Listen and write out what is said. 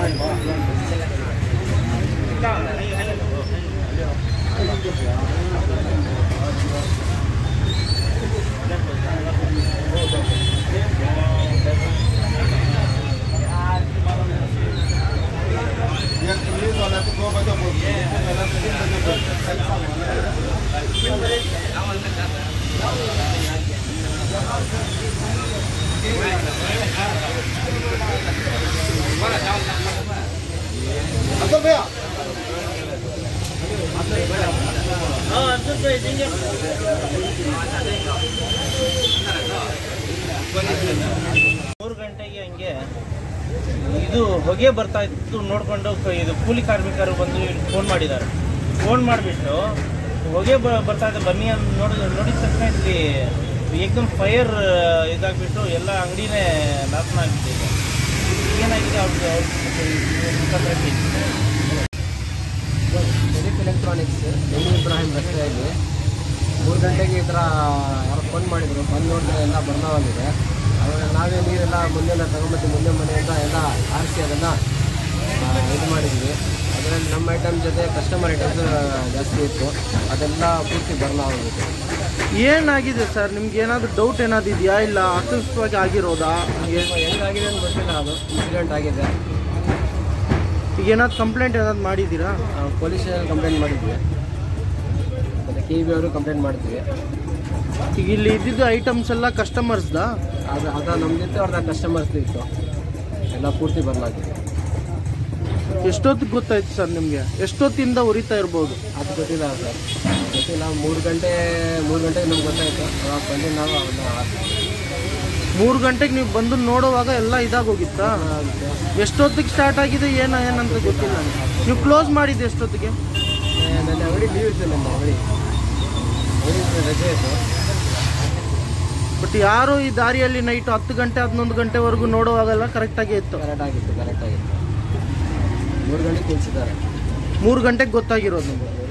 ಮೂರು ಗಂಟೆಗೆ ಹಂಗೆ ಇದು ಹೊಗೆ ಬರ್ತಾ ಇತ್ತು ನೋಡ್ಕೊಂಡು ಇದು ಕೂಲಿ ಕಾರ್ಮಿಕರು ಬಂದು ಫೋನ್ ಮಾಡಿದ್ದಾರೆ. ಫೋನ್ ಮಾಡಿಬಿಟ್ಟು ಹೊಗೆ ಬರ್ತಾ ಇದೆ ಬನ್ನಿ ಅಂತ ನೋಡಿದ ತಕ್ಷಣ ಇಲ್ಲಿ ಏಕದಮ್ ಫೈರ್ ಇದಾಗ್ಬಿಟ್ಟು ಎಲ್ಲ ಅಂಗಡಿನೇ ನಾಶನ ಆಗಿದೆ. ಏನಾಗಿದೆ ಅವ್ರಿಗೆ ಶರೀಫ್ ಎಲೆಕ್ಟ್ರಾನಿಕ್ಸ್ ಇಬ್ರಾಹಿಂ ರಸ್ತೆಯಲ್ಲಿ 3 ಗಂಟೆಗೆ ಈ ಥರ ಯಾರು ಫೋನ್ ಮಾಡಿದರು. ಬಂದು ನೋಡಿದ್ರೆ ಎಲ್ಲ ಬರ್ನಾವಾಗಿದೆ. ಅವಾಗ ನಾವೇ ನೀರೆಲ್ಲ ಮುಂದೆಲ್ಲ ತಗೊಂಬತ್ತಿ ಮುಂದೆ ಮನೆಯಿಂದ ಎಲ್ಲ ಆರಿಸಿ ಅದನ್ನು ಇದು ಮಾಡಿದ್ವಿ. ಅದರಲ್ಲಿ ನಮ್ಮ ಐಟಮ್ ಜೊತೆ ಕಸ್ಟಮರ್ ಐಟಮ್ಸ್ ಜಾಸ್ತಿ ಇತ್ತು, ಅದೆಲ್ಲ ಪೂರ್ತಿ ಬರ್ನಾವಾಗಿದೆ. ಏನಾಗಿದೆ ಸರ್? ನಿಮ್ಗೆ ಏನಾದರೂ ಡೌಟ್ ಏನಾದ್ರು ಇದೆಯಾ? ಇಲ್ಲ ಆಕಸ್ಮಿಕವಾಗಿ ಆಗಿರೋದಾ? ಹೆಂಗಾಗಿದೆ ಅಂತ ಗೊತ್ತಿಲ್ಲ. ಅದು ಇನ್ಸಿಡೆಂಟ್ ಆಗಿದೆ. ಈಗ ಏನಾದ್ರು ಕಂಪ್ಲೇಂಟ್ ಏನಾದ್ರು ಮಾಡಿದ್ದೀರಾ? ಪೊಲೀಸ್ ಸ್ಟೇಷನ್ ಕಂಪ್ಲೇಂಟ್ ಮಾಡಿದ್ವಿ. ಮತ್ತು KGF ಅವರು ಕಂಪ್ಲೇಂಟ್ ಮಾಡ್ತೀವಿ. ಈಗ ಇಲ್ಲಿ ಇದ್ದಿದ್ದು ಐಟಮ್ಸ್ ಎಲ್ಲ ಕಸ್ಟಮರ್ಸ್ದಾ? ಅದು ನಮ್ದಿತ್ತು, ಅವ್ರದ್ದು ಕಸ್ಟಮರ್ಸ್ದು ಇತ್ತು. ಎಲ್ಲ ಪೂರ್ತಿ ಬದಲಾಗಿದೆ. ಎಷ್ಟೊತ್ತಿಗೆ ಗೊತ್ತಾಯ್ತು ಸರ್ ನಿಮಗೆ? ಎಷ್ಟೊತ್ತಿಂದ ಉರಿತಾ ಇರ್ಬೋದು? ಅದು ಗೊತ್ತಿಲ್ಲ ಸರ್, ಗೊತ್ತಿಲ್ಲ. 3 ಗಂಟೆಗೆ ನಮ್ಗೆ ಗೊತ್ತಾಯಿತು. ಅವಾಗ ಬಂದು ನಾವು ಅವನ್ನ 3 ಗಂಟೆಗೆ ನೀವು ಬಂದು ನೋಡುವಾಗ ಎಲ್ಲ ಇದಾಗೋಗಿತ್ತಾ? ಎಷ್ಟೊತ್ತಿಗೆ ಸ್ಟಾರ್ಟ್ ಆಗಿದೆ ಏನಂತ ಗೊತ್ತಿಲ್ಲ. ನೀವು ಕ್ಲೋಸ್ ಮಾಡಿದ್ದು ಎಷ್ಟೊತ್ತಿಗೆ? ನನ್ನ ಅಂಗಡಿ ಲೀವ್ ಇತ್ತು, ನನ್ನ ಅಂಗಡಿ ರಜೆ ಇತ್ತು. ಬಟ್ ಯಾರು ಈ ದಾರಿಯಲ್ಲಿ ನೈಟು 10 ಗಂಟೆ 11 ಗಂಟೆವರೆಗೂ ನೋಡುವಾಗೆಲ್ಲ ಕರೆಕ್ಟಾಗೇ ಇತ್ತು? ಕರೆಕ್ಟಾಗಿತ್ತು. 3 ಗಂಟೆಗೆ ತಿಳಿಸಿದ್ದಾರೆ. 3 ಗಂಟೆಗೆ ಗೊತ್ತಾಗಿರೋದು ನಿಮಗೆ?